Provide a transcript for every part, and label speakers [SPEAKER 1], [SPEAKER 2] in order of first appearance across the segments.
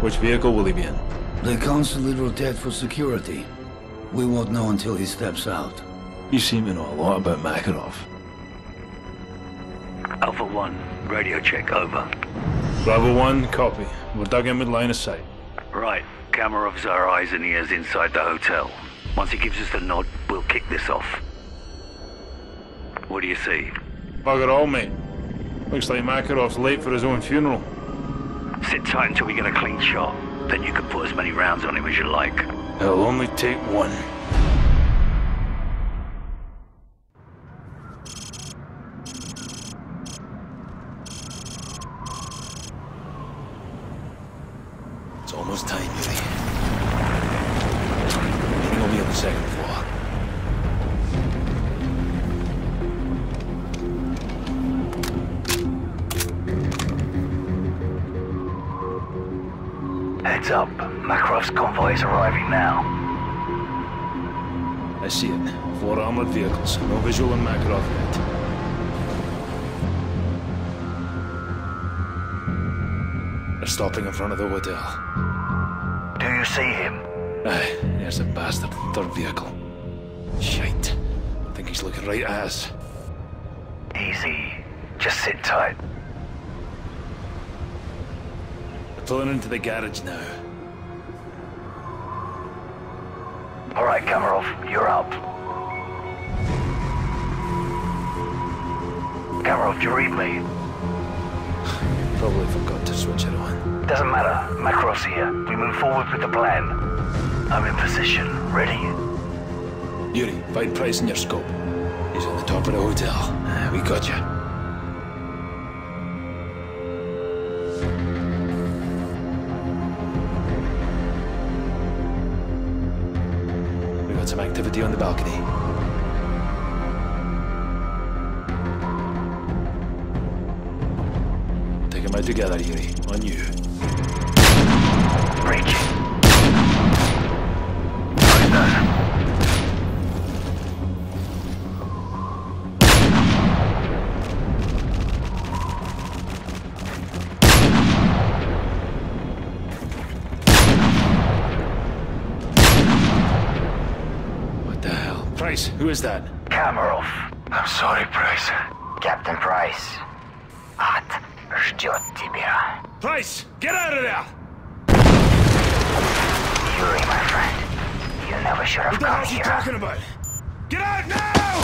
[SPEAKER 1] Which vehicle will he be in?
[SPEAKER 2] They constantly rotate for security. We won't know until he steps out.
[SPEAKER 1] You seem to know a lot about Makarov.
[SPEAKER 3] Alpha 1, radio check, over.
[SPEAKER 1] Bravo 1, copy. We're dug in with line of sight.
[SPEAKER 3] Right, Kamarov's our eyes and ears inside the hotel. Once he gives us the nod, we'll kick this off. What do you see?
[SPEAKER 1] Bugger all, mate. Looks like Makarov's late for his own funeral.
[SPEAKER 3] Sit tight until we get a clean shot. Then you can put as many rounds on him as you like.
[SPEAKER 1] It'll only take one.
[SPEAKER 4] It's almost time, Yuri. Meeting will be on the second floor.
[SPEAKER 3] Heads up. Makarov's convoy is arriving now.
[SPEAKER 1] I see it. 4 armored vehicles. No visual on Makarov yet. They're stopping in front of the hotel.
[SPEAKER 3] Do you see him?
[SPEAKER 1] Aye, there's a bastard. 3rd vehicle. Shite. I think he's looking right at us.
[SPEAKER 3] Easy. Just sit tight.
[SPEAKER 1] They're pulling into the garage now.
[SPEAKER 3] Alright, Kamarov, you're up. Kamarov, do you read me?
[SPEAKER 1] Probably forgot to switch it on.
[SPEAKER 3] Doesn't matter. Makarov's here. We move forward with the plan. I'm in position. Ready?
[SPEAKER 1] Yuri, find Price in your scope. He's on the top of the hotel. We got you. We got some activity on the balcony. Take them out together, Yuri. On you.
[SPEAKER 3] Breaching. Right there.
[SPEAKER 1] What the hell? Price, who is that?
[SPEAKER 3] Kamarov. I'm sorry, Price.
[SPEAKER 5] Captain Price. Ад ждет тебя.
[SPEAKER 1] Price, get out of there!
[SPEAKER 5] Yuri, my friend. You never should have
[SPEAKER 1] What the
[SPEAKER 5] come
[SPEAKER 1] hell's he
[SPEAKER 5] here.
[SPEAKER 1] talking about? Get out now!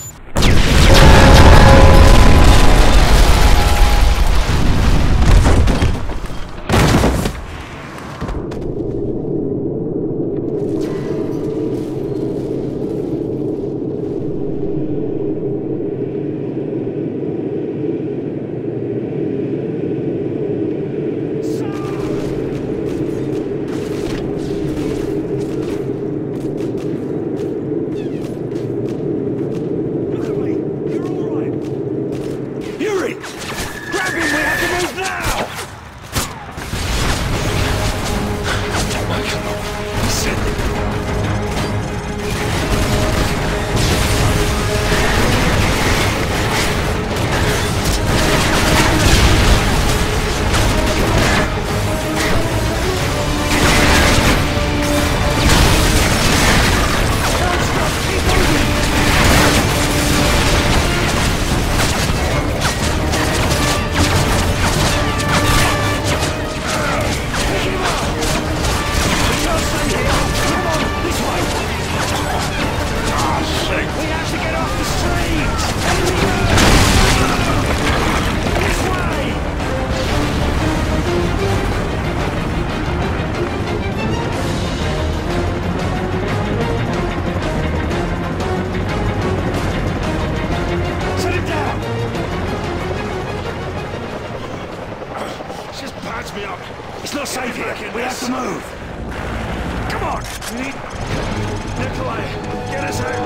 [SPEAKER 3] It's not safe here. We have to move. Come on.
[SPEAKER 1] Nikolai, get us out!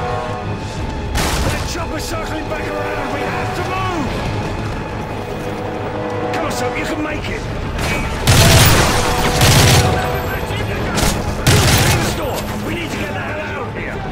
[SPEAKER 3] That chopper's circling back around. We have to move. Come on, Soap. You can make it. In the store. We need to get the hell out of here.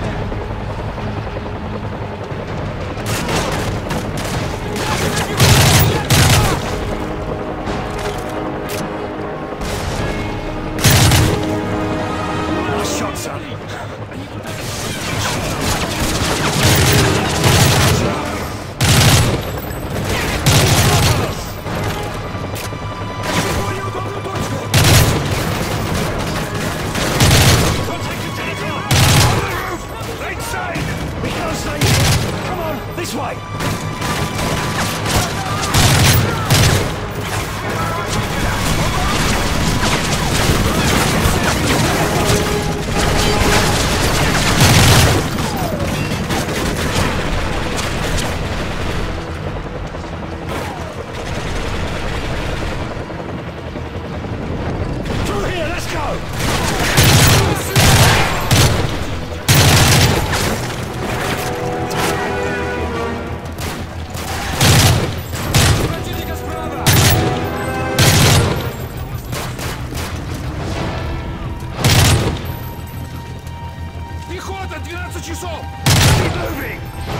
[SPEAKER 1] работать 12 часов!
[SPEAKER 3] Keep moving!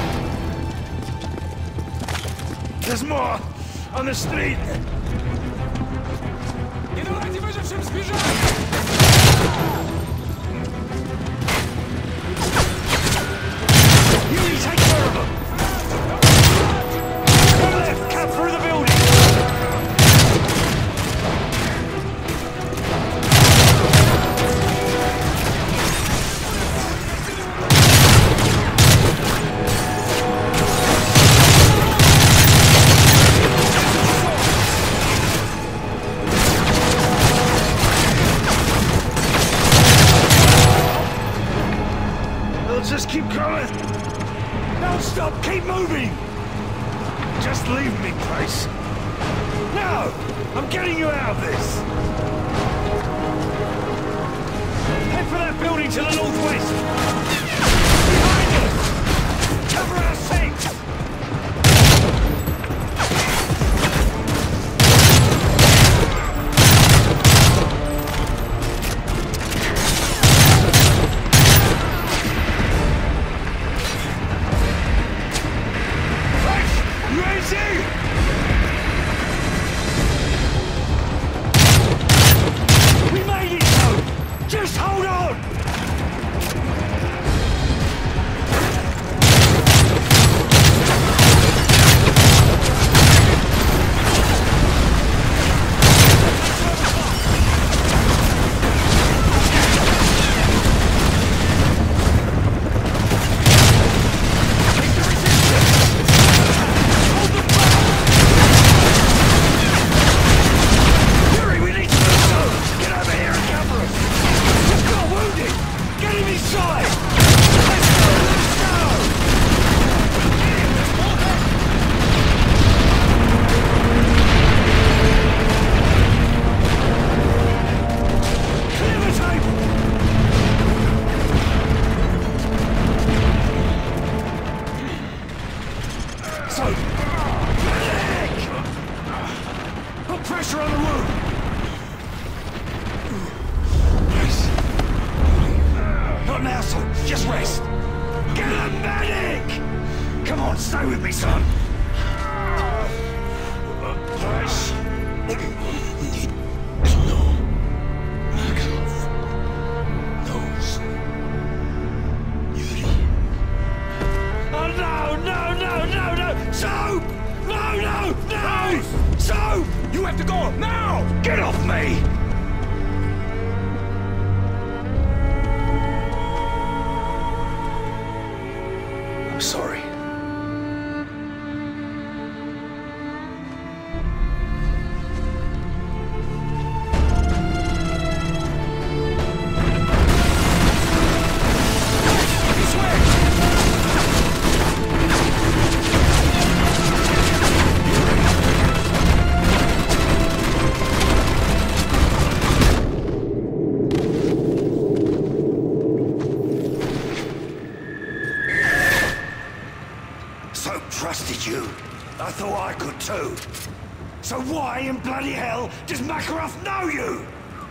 [SPEAKER 3] There's more on the street!
[SPEAKER 1] Не давайте выжившим сбежать!
[SPEAKER 3] You take care of them! Go left, cut through the building! Just keep going! Don't stop! Keep moving! Just leave me, Price. No! I'm getting you out of this! Head for that building to the northwest! Behind us! Cover our six! We made it, though! Just hold on! So why in bloody hell does Makarov know you?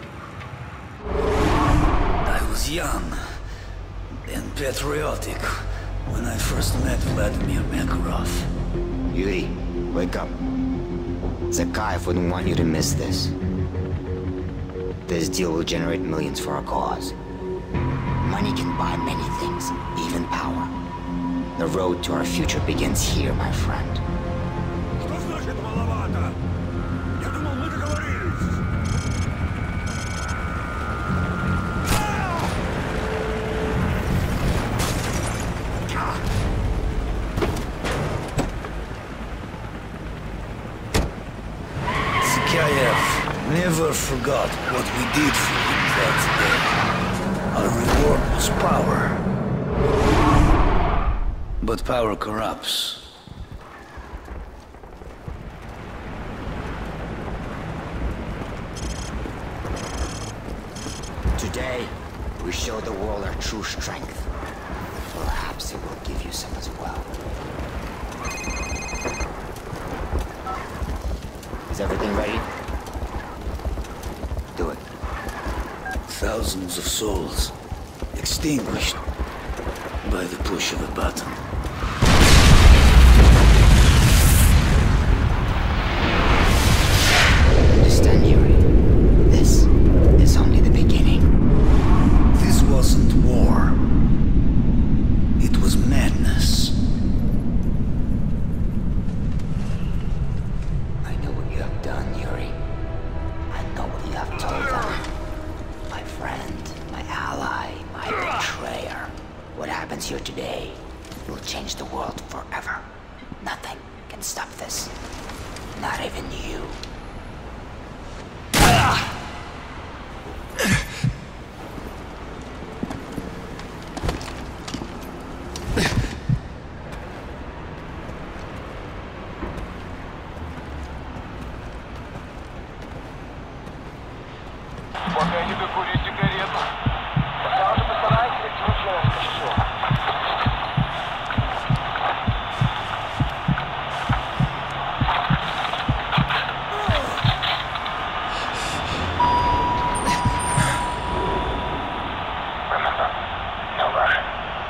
[SPEAKER 2] I was young and patriotic when I first met Vladimir Makarov.
[SPEAKER 6] Yuri, wake up. Zakayev wouldn't want you to miss this. This deal will generate millions for our cause. Money can buy many things, even power. The road to our future begins here, my friend.
[SPEAKER 2] Never forgot what we did for him that day. Our reward was power. But power corrupts.
[SPEAKER 6] Today, we show the world our true strength. Perhaps it will give you some as well. Is everything ready? Do it.
[SPEAKER 2] Thousands of souls extinguished. by the push of a button.
[SPEAKER 6] Understand, Yuri? This is only the beginning.
[SPEAKER 2] This wasn't war. It was madness.
[SPEAKER 6] I know what you have done, Yuri. I know what you have told them. My friend, my ally, my betrayer. What happens here today will change the world forever. Nothing can stop this. Not even you.
[SPEAKER 7] Пока не докурю сигарету. Сразу постарайся, ведь случилось все.
[SPEAKER 5] Remember, no rushing.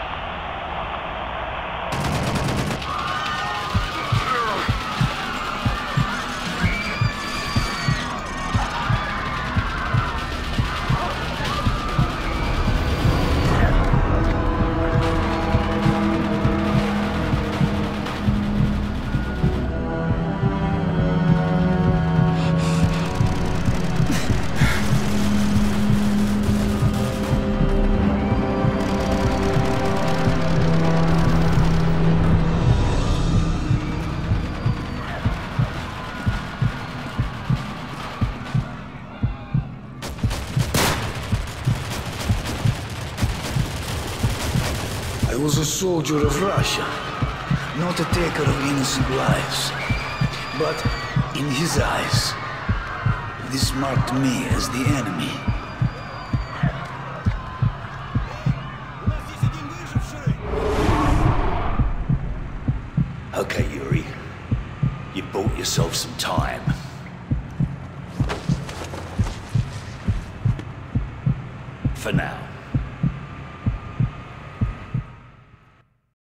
[SPEAKER 2] I was a soldier of Russia, not a taker of innocent lives. But in his eyes, this marked me as the enemy.
[SPEAKER 4] Okay, Yuri. You bought yourself some time. For now.